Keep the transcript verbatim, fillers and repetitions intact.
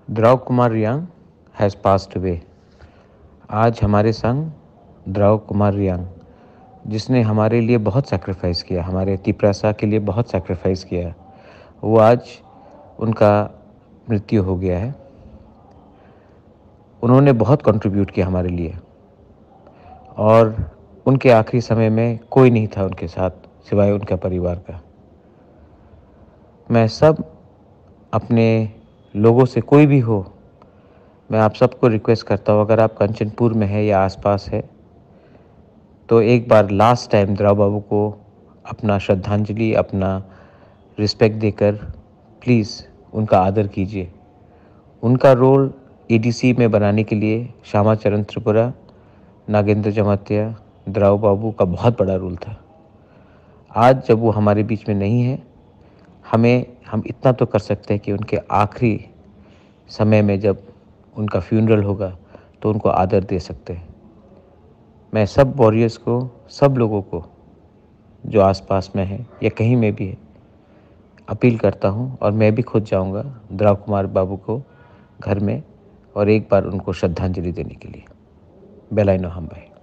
द्रव Kumar Reang has passed away. आज हमारे संग द्रव कुमार रियांग, जिसने हमारे लिए बहुत सैक्रिफाइस किया, हमारे तिपरासा के लिए बहुत सैक्रिफाइस किया, वो आज उनका मृत्यु हो गया है। उन्होंने बहुत कंट्रीब्यूट किया हमारे लिए और उनके आखिरी समय में कोई नहीं था उनके साथ सिवाय उनका परिवार का। मैं सब अपने लोगों से, कोई भी हो, मैं आप सबको रिक्वेस्ट करता हूँ, अगर आप कंचनपुर में है या आसपास है तो एक बार लास्ट टाइम द्रव बाबू को अपना श्रद्धांजलि, अपना रिस्पेक्ट देकर प्लीज़ उनका आदर कीजिए। उनका रोल एडीसी में बनाने के लिए श्यामाचरण त्रिपुरा, नागेंद्र जमातिया, द्रव बाबू का बहुत बड़ा रोल था। आज जब वो हमारे बीच में नहीं है, हमें हम इतना तो कर सकते हैं कि उनके आखिरी समय में जब उनका फ्यूनरल होगा तो उनको आदर दे सकते हैं। मैं सब वॉरियर्स को, सब लोगों को जो आसपास में है या कहीं में भी है, अपील करता हूँ और मैं भी खुद जाऊँगा द्रव कुमार बाबू को घर में और एक बार उनको श्रद्धांजलि देने के लिए। बेलाइनो हम भाई।